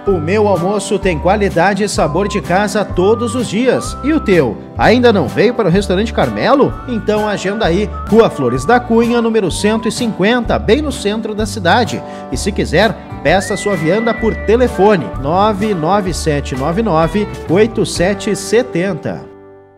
O meu almoço tem qualidade e sabor de casa todos os dias. E o teu? Ainda não veio para o Restaurante Carmelo? Então agenda aí, Rua Flores da Cunha, número 150, bem no centro da cidade. E se quiser, peça sua vianda por telefone 99799-8770.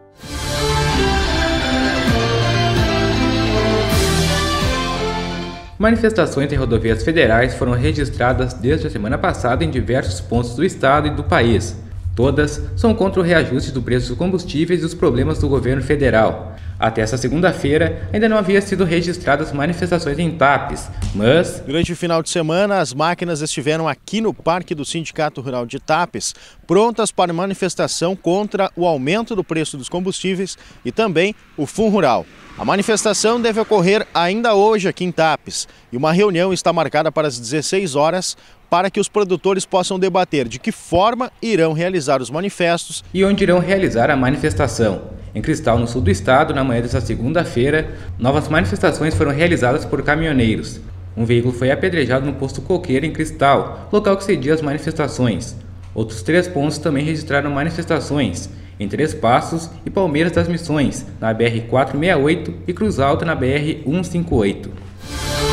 Manifestações em rodovias federais foram registradas desde a semana passada em diversos pontos do estado e do país. Todas são contra o reajuste do preço dos combustíveis e os problemas do governo federal. Até essa segunda-feira, ainda não havia sido registradas manifestações em Tapes, mas... Durante o final de semana, as máquinas estiveram aqui no Parque do Sindicato Rural de Tapes, prontas para manifestação contra o aumento do preço dos combustíveis e também o FunRural. A manifestação deve ocorrer ainda hoje aqui em Tapes e uma reunião está marcada para as 16 horas para que os produtores possam debater de que forma irão realizar os manifestos e onde irão realizar a manifestação. Em Cristal, no sul do estado, na manhã desta segunda-feira, novas manifestações foram realizadas por caminhoneiros. Um veículo foi apedrejado no posto Coqueiro, em Cristal, local que cedia as manifestações. Outros 3 pontos também registraram manifestações, em Três Passos e Palmeiras das Missões, na BR-468 e Cruz Alta, na BR-158.